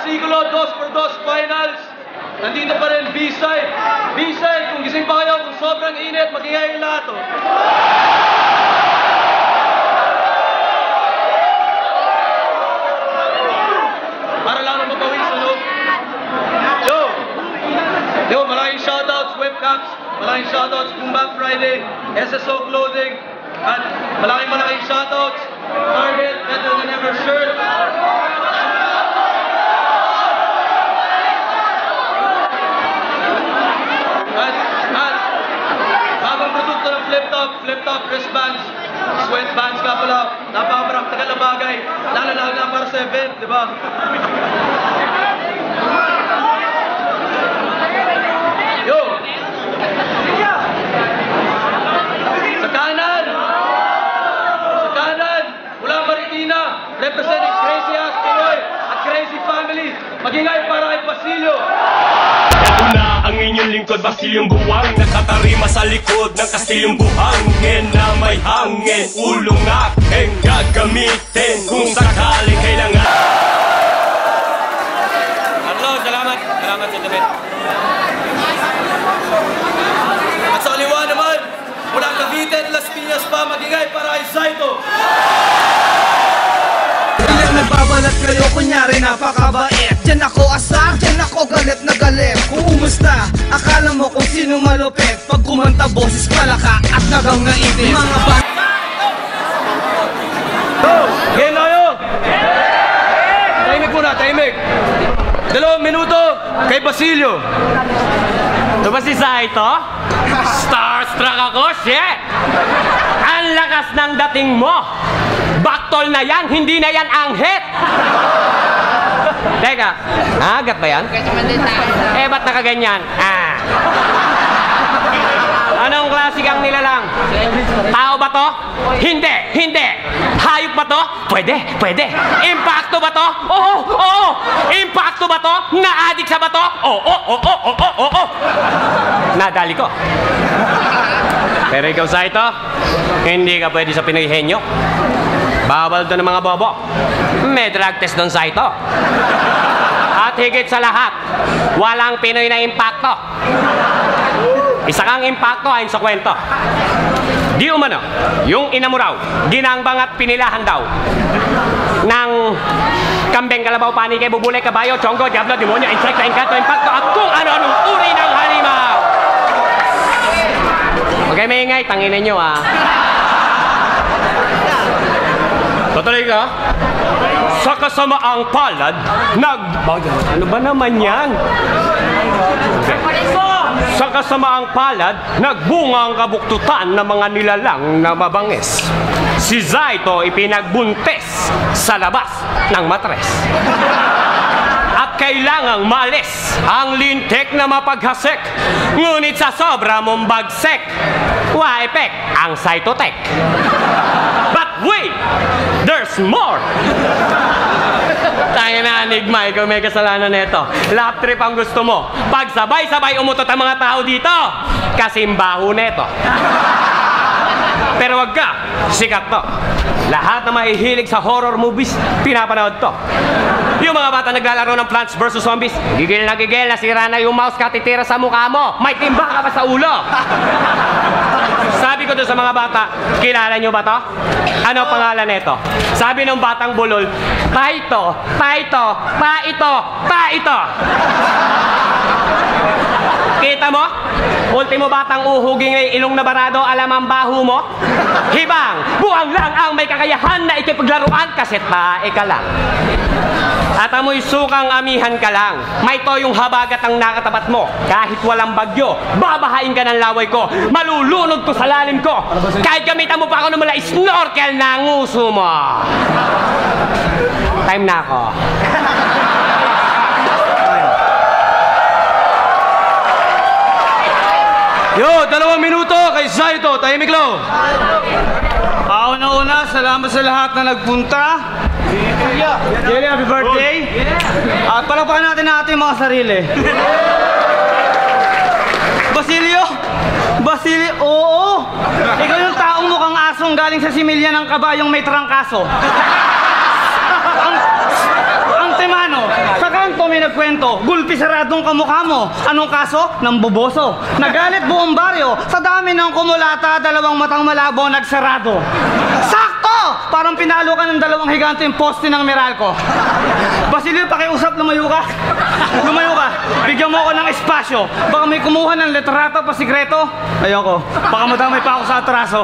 Fascikulo 2x2 Finals. Nandito pa rin B-side. B-side, kung gising pa kayo, kung sobrang init, mag-ingay yung lahat. Para lang na mapawis, ano? Yo, maraming shoutouts, webcaps, maraming shoutouts, Boomback Friday, SSO Clothing, at maraming shoutouts, Target, Better Than Ever shirt. At bagong produkto ng Flip Top wristbands, sweatbands ka pala, napaka-practical na bagay, lalo na para sa event, di ba? Yo! Sa kanan! Mula Marikina, representing Crazy Ass Pinoy at Crazy Family, magingay para kay Basilio. Ito na ang inyong lingkod, Basilyong Buwang, nakatarima sa likod ng kastilyong buhangin na may hangin, ulong aking gagamitin kung sakaling kailangan. Hello, salamat sa damit. At sa kaliwa naman, mula Cavite, Las Piñas pa, magingay para kay Zaito. Nagbabalat kayo, kunyari napakabait. Diyan ako asar, diyan ako galit na galit. Kung umusta, akala mo kung sino malupit. Pag kumanta, boses palaka at nagang naipin. Mga ba... Game na kayo! Tahimik muna, tahimik. 2 minuto kay Basilio. Ito ba si Zaito? Starstruck ako, shit! Ang lakas ng dating mo! Baktol na yan, hindi na yan anghit! Teka, agat ba yan? Ba't nakaganyan? Anong klase kang nilalang? Tao ba to? Hindi! Hayop ba to? Pwede! Impacto ba to? Oo! Impacto ba to? Na-addict sa ba to? Oo! Nadali ko. Pero ikaw, Zaito, hindi ka pwede sa Pinoy henyo. Bawal doon ng mga bobo. May drug test doon, Zaito. At higit sa lahat, walang Pinoy na impacto. Isa kang impacto ayon sa kwento. Di umano, yung ina mo raw, ginangbang at pinilahan daw ng kambeng, kalabaw, panike, bubulay, kabayo, chonggo, diablo, demonyo, insekto, engkanto, impacto, at kung ano-anong uri ng halimaw. Huwag kayo maingay, tanginin nyo Tutuloy ka? Sa kasamaang palad, ano ba naman yan? Sa kasamaang palad, nagbunga ang kabuktutan ng mga nilalang na mabangis. Si Zaito ipinagbuntis sa labas ng matres. At kailangang maalis ang lintik na mapaghasik. Ngunit sa sobra mong bagsik, wa-epek ang Zaitotech. But wait! There's more! Tayo na, Enigma, ikaw may kasalanan nito. Lap trip ang gusto mo. Pag sabay-sabay umutot ang mga tao dito, kasimbaho neto. Pero wag ka, sikat to. Lahat na mahihilig sa horror movies, pinapanood to. Yung mga bata naglalaro ng Plants vs. Zombies, gigil na nasira na yung mouse ka, titira sa mukha mo. May timba ka pa sa ulo. Sabi ko doon sa mga bata, kilala nyo ba to? Ano pangalan nito? Sabi ng batang bulol, paito. Kita mo? Ultimo batang uhuging ay ilong na barado, alam ang baho mo? Hibang, buwang lang ang may kakayahan na ikipaglaruan kasi tae ka lang. At amoy sukang amihan ka lang. May toyong habagat ang nakatapat mo. Kahit walang bagyo, babahain ka ng laway ko. Malulunod ko sa lalim ko. Kahit gamitan mo pa ako ng mula snorkel na nguso mo. Time na ako. Yo, 2 minuto kay Zaito, tahimik lang. Una-una, salamat sa lahat na nagpunta. Jelly, happy birthday. At palakpakan natin ating mga sarili. Basilio, oo. Ikaw yung taong mukhang asong galing sa similya ng kabayong may trangkaso. Ang temano, sa kanto kwento, gulpi saradong kamukha mo. Anong kaso? Namboboso. Nagalit buong baryo. Sa dami ng kumulata, dalawang matang malabo nagsarado. Sakto! Parang pinalo ka ng dalawang higante yung poste ng Meralco. Basilio, pakiusap, lumayo ka. Lumayo ka. Bigyan mo ako ng espasyo. Baka may kumuha ng letrato pa sikreto. Ayoko. Baka madamay pa ako sa atraso.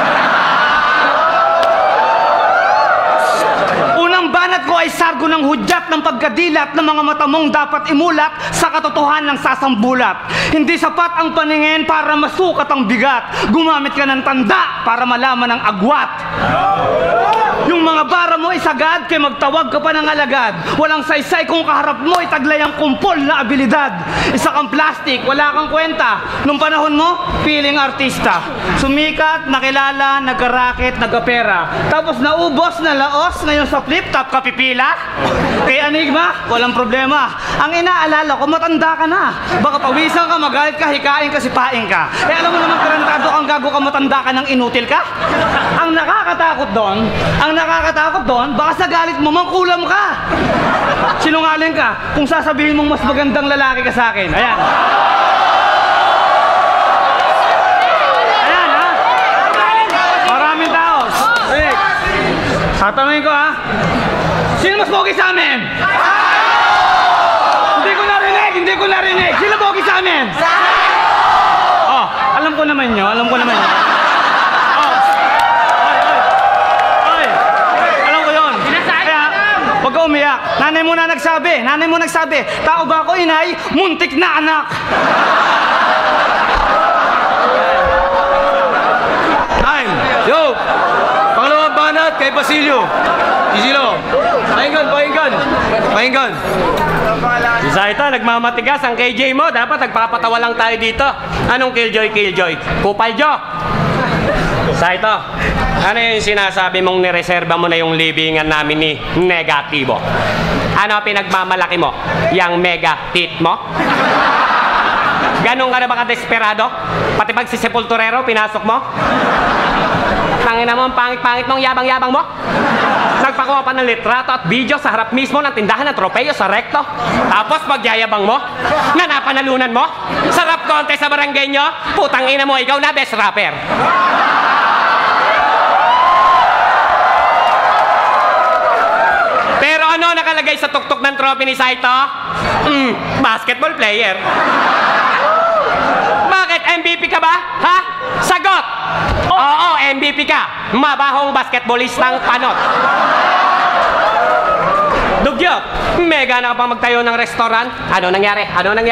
Unang banat ko ay sargo ng hudyat ng pagkadilat ng mga mata mong dapat imulat sa katotohanan ng sasambulat. Hindi sapat ang paningin para masukat ang bigat. Gumamit ka ng tanda para malaman ang agwat. Yung mga bara mo isagad, kay magtawag ka pa ng alagad. Walang saysay kung kaharap mo itaglay ang kumpol na abilidad. Isa kang plastic, wala kang kwenta. Nung panahon mo, feeling artista. Sumikat, nakilala, nagka-racket, nagka-pera. Tapos naubos na laos, ngayon sa flip top ka pipila. Kay Enigma, walang problema. Ang inaalala ko, matanda ka na. Baka pawisan ka, magalit ka, hikain ka, sipain ka. Eh alam mo naman, tarantado kang gago ka, matanda ka ng inutil ka. Ang nakakatakot doon, baka sa galit mo, mangkulam ka. Sinungaling ka kung sasabihin mong mas magandang lalaki ka sa akin. Ayan. Ayan, ha? Maraming tao. Rick, tatanungin ko, ha? Sino mas pogi sa amin? Hindi ko narinig. Sino pogi sa amin? Oh, alam ko naman nyo. Huwag ka umiyak. Nanay mo nagsabi. Tao ba ako, inay? Muntik na anak. Time! Yo! Pangalawang banat kay Basilio. Isilo. Pakinggan. Isa ito, nagmamatigas ang KJ mo. Dapat nagpapatawa lang tayo dito. Anong killjoy? Kupaljo. Sa ito, ano yung sinasabi mong nireserba mo na yung libingan namin ni Negatibo? Ano pinagmamalaki mo? Yang mega hit mo? Ganun ka na ba ka-desperado? Pati pag si Sepulturero, pinasok mo? Tangina mo, ang pangit-pangit mong yabang-yabang mo? Nagpakuha pa ng litrato at video sa harap mismo ng tindahan ng tropeyo sa Recto. Tapos pagyayabang mo, na napanalunan mo, sa rap contest sa barangay nyo, putang ina mo, ikaw na best rapper. Pero ano nakalagay sa tuktok ng trophy ni Saito? Basketball player. Bakit? MVP ka ba? Ha? Sagot! Oo, MVP ka. Mabahong basketballistang panot. Dugyot, mega na ka pang magtayo ng restaurant. Ano nangyari?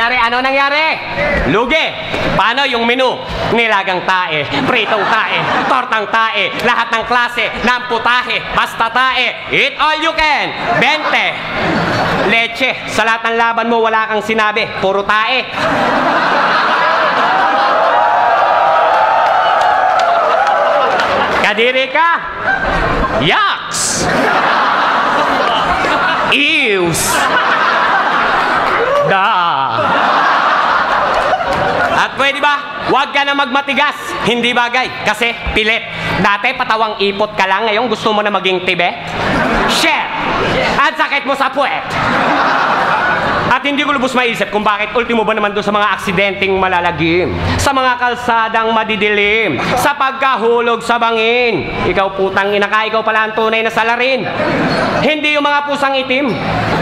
Lugi. Paano yung menu? Nilagang tae, pritong tae, tortang tae, lahat ng klase, ng putahe, basta tae. Eat all you can. 20. Leche. Sa lahat ng laban mo, wala kang sinabi. Puro tae. Kadiri ka. Yucks. Ews. Da. At pwede ba? Huwag ka na magmatigas. Hindi bagay. Kasi pilit. Dati patawang ipot ka lang. Ngayon gusto mo na maging tibe? Share. At sakit mo sa puwet. At hindi ko lubos maisip kung bakit ultimo ba naman doon sa mga aksidenteng malalagim, sa mga kalsadang madidilim, sa pagkahulog sa bangin. Ikaw putang ina ka, ikaw pala ang tunay na salarin. Hindi yung mga pusang itim.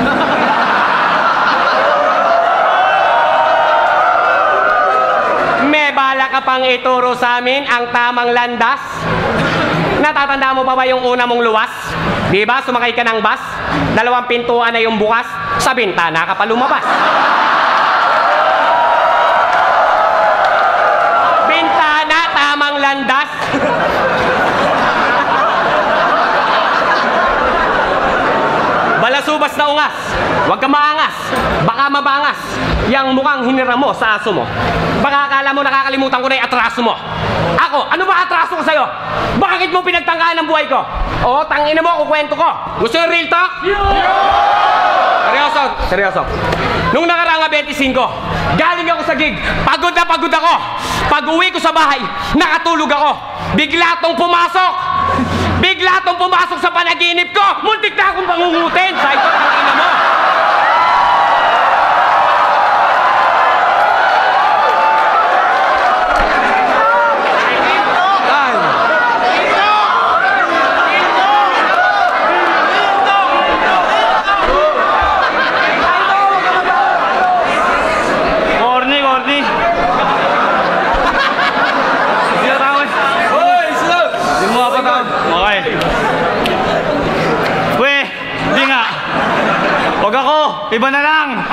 May bala ka pang ituro sa amin ang tamang landas? Natatanda mo pa ba yung una mong luwas? Di ba sumakay ka ng bus? 2 pintuan na yung bukas, sa bintana ka pa lumabas. Bintana, tamang landas. Balasubas na ungas. Huwag ka maangas. Baka mabangas. Yang mukhang hinira mo sa aso mo. Baka akala mo nakakalimutan ko na yung atraso mo. Ako, ano ba atraso ko sa'yo? Bakit mo pinagtangkaan ang buhay ko? Oo, tangina mo, kukwento ko. Gusto yung real talk? Seryoso. Nung nakaraang 25, galing ako sa gig. Pagod na pagod ako. Pag-uwi ko sa bahay, nakatulog ako. Bigla tong pumasok sa panaginip ko. Muntik na akong pangungutin. Sa ito, tangina mo.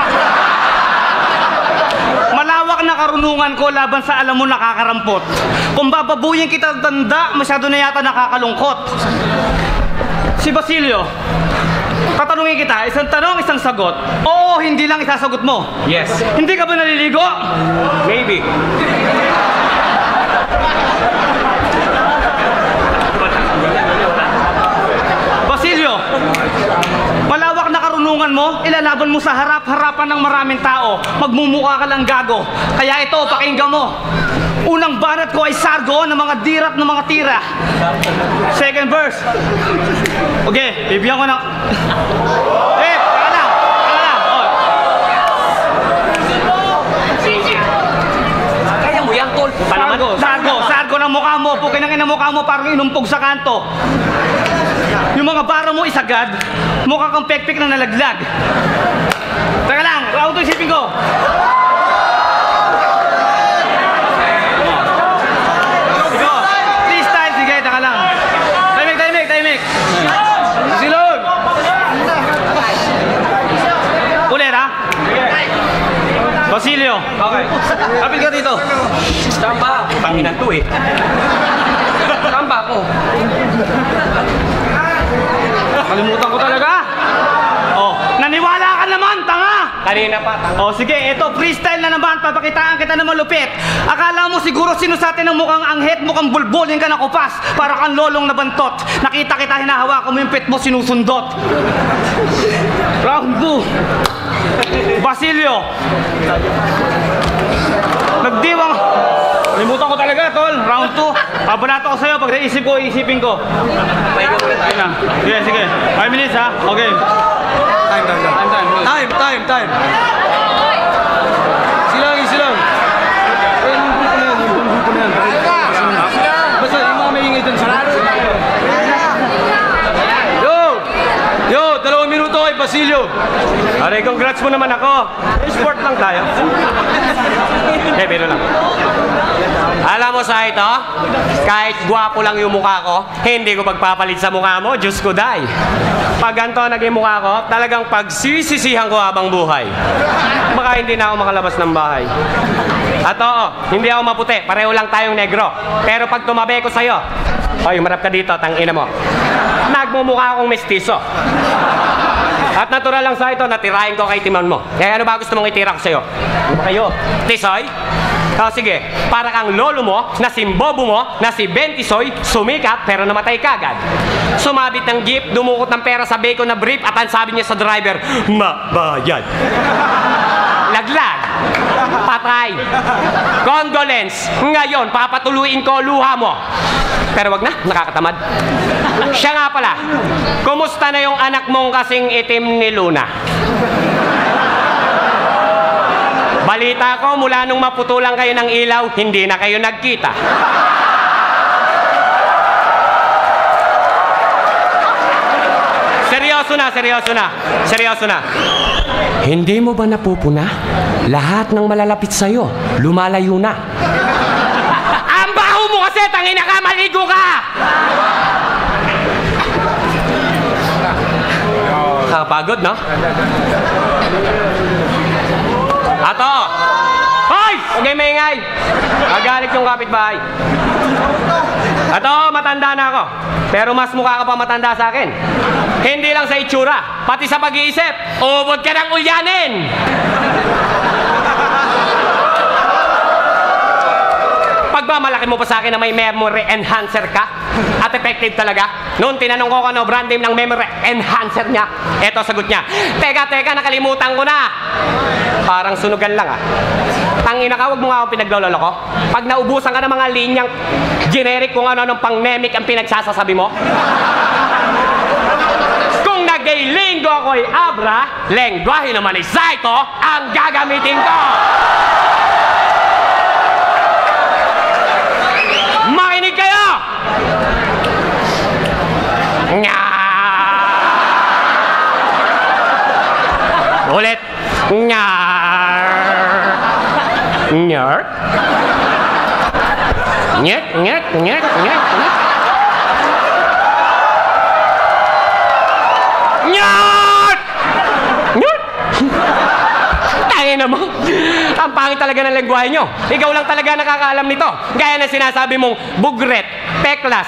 Malawak na karunungan ko laban sa alam mo nakakarampot. Kung bababuyin kita tanda, masyado na yata nakakalungkot. Si Basilio, tatanungin kita, isang tanong, isang sagot. Oo, hindi lang isasagot mo. Yes. Hindi ka ba naliligo? Maybe. Basilio, malawak na karunungan mo, ilalaban mo sa harap-harapan ng maraming tao. Magmumukha ka lang gago. Kaya ito, pakinggan mo. Unang banat ko ay sargo ng mga dirat ng mga tira. Second verse. Okay, bibigyan ko na. Teka lang. Oh. Kaya mo yan, tol. Sargo ng mukha mo. Pukin ang mukha mo parang inumpog sa kanto. Yung mga bara mo isagad, mukha kang pekpek na nalaglag. Teka lang, round 2 isipin ko. Timing. Silog! Ulit ha? Basilio. Okay. Kapit ka dito. Tamba. Panginan to eh. Tamba ako. Nakalimutan ko talaga. Oh, naniwala ka naman, tanga! Kanina pa, tanga. Oh, sige, ito, freestyle na naman. Papakitaan kita na malupit. Akala mo siguro sinusatin ng mukhang anghit, mukhang bulbulin ka na kupas. Para kang lolong nabantot. Nakita kita, hinahawakan mo yung pet mo, sinusundot. Round 2. Basilio. Nagdiwang. Nalimutan ko talaga, tol. Round 2. Abalato ko sa'yo. Pag naisip ko, isipin ko. Sige. 5 minutes, ha? Okay. Time. Silang. Basta yung mga maingay dun sila. Yo, 2 minuto kay Basilio. Aray, congrats mo naman ako. Sport lang tayo. Pero lang. Alam mo sa ito, kahit gwapo lang yung mukha ko, hindi ko pagpapalit sa mukha mo, Diyos ko day. Pag ganito naging mukha ko, talagang pagsisisihan ko habang buhay. Baka hindi na ako makalabas ng bahay. At oo, hindi ako maputi, pareho lang tayong negro. Pero pag tumabi ko sa'yo, oy, marap ka dito, tangina mo. Nagmumukha akong mestizo. At natural lang sa ito, natirahin ko kay Timon mo. Kaya ano ba gusto mong itira ko sa'yo? Ano ba kayo? Tisoy? O sige, para kang lolo mo, na si Bobo mo, na si Bentisoy, sumikat pero namatay kagad. Sumabit ng jeep, dumukot ng pera sa bacon na brief at ang sabi niya sa driver, mabayad. Laglag. Patay. Condolence. Ngayon, papatuluin ko luha mo. Pero wag na, nakakatamad. Siya nga pala, kumusta na yung anak mong kasing itim ni Luna? Balita ko, mula nung maputulan kayo ng ilaw, hindi na kayo nagkita. Seryoso na. Hindi mo ba napupuna? Lahat ng malalapit sa'yo, lumalayo na. Ang baho mo kasi, tangina ka, maligo ka! Nakapagod, no? Ato! Hoy! Huwag kayo maingay! Magalit yung kapitbahay. Ato, matanda na ako. Pero mas mukha ka pa matanda sa akin. Hindi lang sa itsura, pati sa pag-iisip. Ubod ka ng ulyanin! Pagmamalaki mo pa sa akin na may memory enhancer ka at effective talaga. Noon tinanong ko ano brand name ng memory enhancer niya. Eto sagot niya. Teka, nakalimutan ko na. Parang sunugan lang ah. Tangina ka, wag mo nga ako pinaglololo ko. Pag naubusan ka ng mga linyang generic kung ano pang-nemic ang pinagsasasabi mo. Kung nag-linggo ako'y abra, lengguahe naman isa ito ang gagamitin ko. Makinig kayo! Nga! Ulit! Nga! Nyert! Nyert! Nyert! Nyert! Nyert! Nyert! Nyert! Tingnan mo. Ang pangit talaga ng lengguwahe nyo. Ikaw lang talaga nakakaalam nito. Gaya na sinasabi mong bugret, peklas.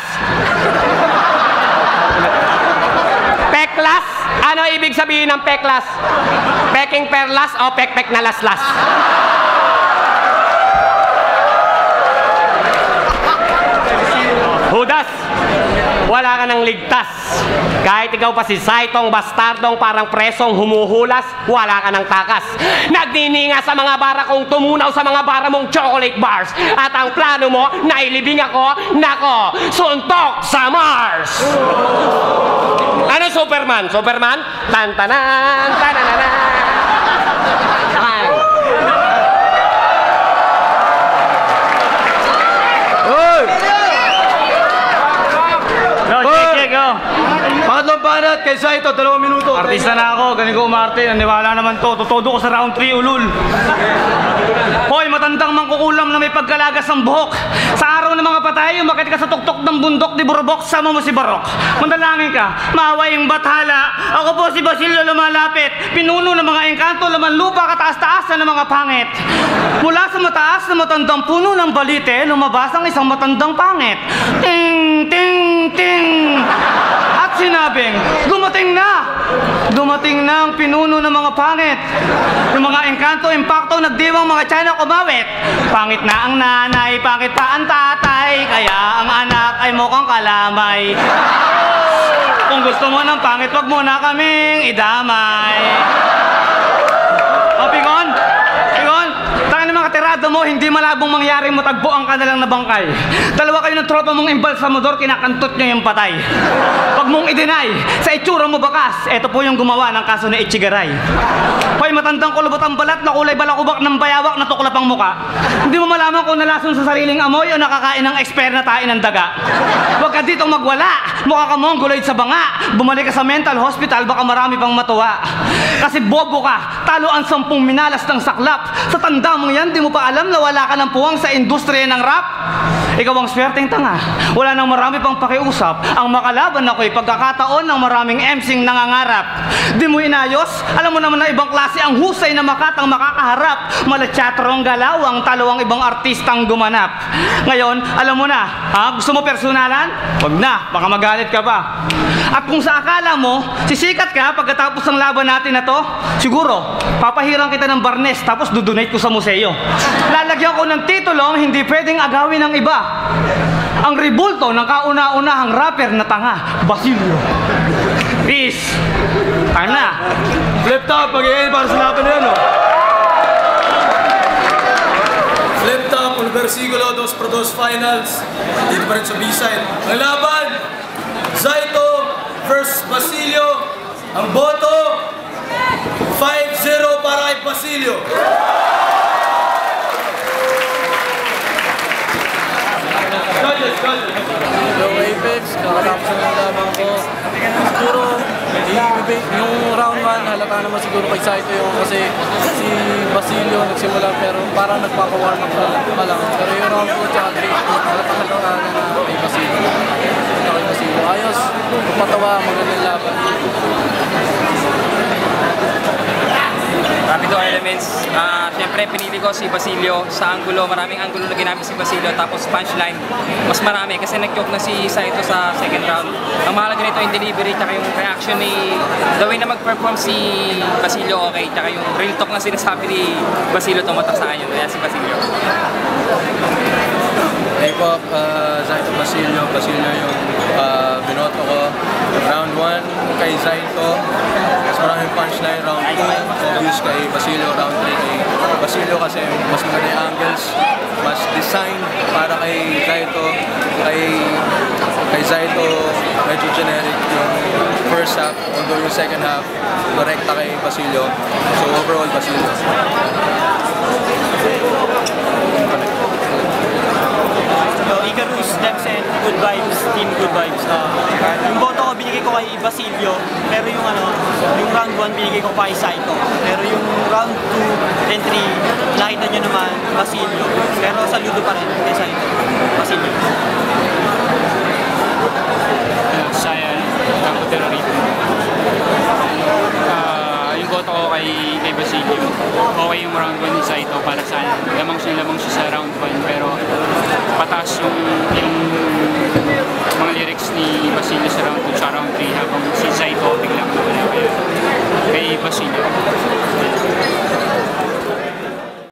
Peklas? Ano ibig sabihin ng peklas? Peking perlas o pekpek na laslas? Judas, wala ka nang ligtas. Kahit ikaw pa si Saitong bastardong parang presong humuhulas, wala ka nang takas. Nagnininga sa mga bara kong tumunaw sa mga bara mong chocolate bars. At ang plano mo, nailibing ako, nako, suntok sa Mars! Ano Superman? Superman? Tantanan, tanananan. Pangatlong banat kay Saito, 2 minuto. Artista na ako, galing ko umarte, naniwala naman to. Tutodo ko sa round 3, ulul. Hoy, matandang mangkukulam na may pagkalagas ng buhok. Sa araw ng mga patay, umakit ka sa tuktok ng bundok, di burubok, sama mo si Barok. Mandalangin ka, maaway yung bathala. Ako po si Basilio lumalapit. Pinuno ng mga engkanto, laman lupa, kataas-taas na ng mga pangit. Mula sa mataas na matandang puno ng balite, lumabas ang isang matandang pangit. Ting, ting, ting. At sinabing, dumating na! Dumating na ang pinuno ng mga pangit. Yung mga engkanto, impacto, nagdiwang mga China kumawit. Pangit na ang nanay, pangit pa ang tatay, kaya ang anak ay mukhang kalamay. Kung gusto mo ng pangit, wag mo na kaming idamay. O, Pigon? Pigon? Tangin ng mga tirado mo, hindi malabong mangyaring matagbo ang kanilang nabangkay. Dalawa kayo ng tropa mong imbalsamador, kinakantot nyo yung patay. Huwag mong i-deny, sa itsura mo bakas, eto po yung gumawa ng kaso ni Ichigaray. Hoy, matandang kulubot ang balat na kulay balakubak ng bayawak na tuklap ang muka. Hindi mo malaman kung nalason sa sariling amoy o nakakain ng expert na tain ng daga. Huwag ka ditong magwala, mukha ka mongoloid sa banga. Bumalik ka sa mental hospital, baka marami pang matuwa. Kasi bobo ka, talo ang 10 minalas ng saklap. Sa tanda mong yan, di mo pa alam na wala ka ng puwang sa industriya ng rap. Ikaw ang swerteng tanga, wala nang marami pang pakiusap. Ang makalaban ako'y pagkakataon ng maraming MCing nangangarap. Di mo inayos, alam mo naman na ibang klase ang husay na makatang makakaharap. Malatyatrong galawang talo ang ibang artistang gumanap. Ngayon, alam mo na, ha? Gusto mo personalan? Wag na, baka magalit ka pa. At kung sa akala mo, sisikat ka pagkatapos ng laban natin na to, siguro, papahirang kita ng barnes tapos dudonate ko sa museo. Lalagyan ko ng titulong hindi pwedeng agawin ng iba. Ang ribulto ng kauna-unahang rapper na tanga, Basilio. Peace! Time na! Flip top, mag-i-end para sa laban na yan, oh. Flip top, Universigulo, 2 Pro 2 Finals. Dito pa rin sa B-side. Ang laban, Saito versus Basilio. Ang boto, 5-0 para kay Basilio. Hello Apex, kakatapos ng laban ko. Siguro, yung round 1, halata naman siguro kay Saito yung kasi si Basilio nagsimula pero parang nagpapa-warm up pa lang. Pero yung round 2 at 3, halata na kay Basilio. Ayos, patawa, magandang laban. Rapido Elements, siyempre pinili ko si Basilio sa angulo, maraming angulo na ginamit si Basilio, tapos punchline, mas marami kasi nag-joke na si Saito sa second round. Ang mahalaga nito yung delivery, tsaka yung reaction ni, the way na mag-perform si Basilio, okay, tsaka yung real talk na sinasabi ni Basilio, tumatak sa kanya, kaya si Basilio. Hey po, Saito Basilio yung binoto ko. Round 1 kay Saito, mas maraming punchline. Round 2, obvious kay Basilio. Round 3 kay Basilio kasi mas maganda yung angles, mas design para kay Saito. Kay Saito, medyo generic yung first half, although yung second half, direkta kay Basilio. So overall, Basilio. Icarus, Debsen, Good Vibes, Team Good Vibes. Yung boto ko binigay ko kay Basilio, pero yung round 1 binigay ko kay Saito. Pero yung round 2 and 3, nakita nyo naman Basilio. Pero saludo pa rin kay Saito. Basilio. Sayan, Campo Terrorito. Yung boto ko kay Basilio. Okay yung round 1 ni Saito.